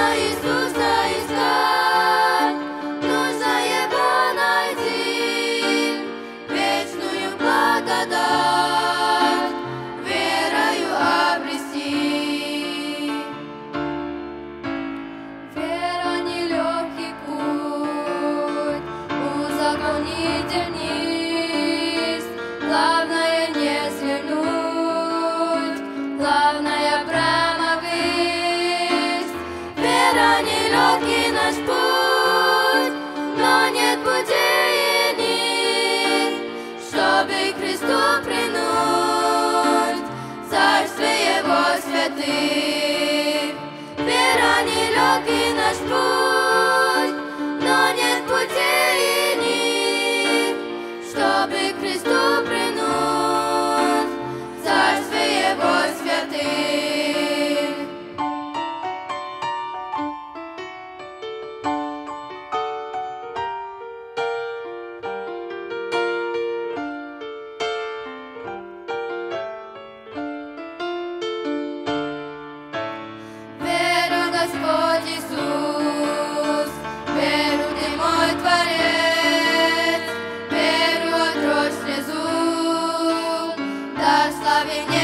Иисуса искать, нужно Его найти, вечную благодать верою обрести. Вера — нелегкий путь, узаконитель низ. Главное не свернуть, главное прямо ввысь. Вера — нелегкий наш путь, но нет путей иных, чтобы к Христу прильнуть, царстве Его святых. Вера — нелегкий наш путь, но нет путей иных, чтобы к Христу прильнуть, царстве Его святых. Верю, Господь Иисус, верю, Ты мой Творец, верю, отрочь слезу, да славе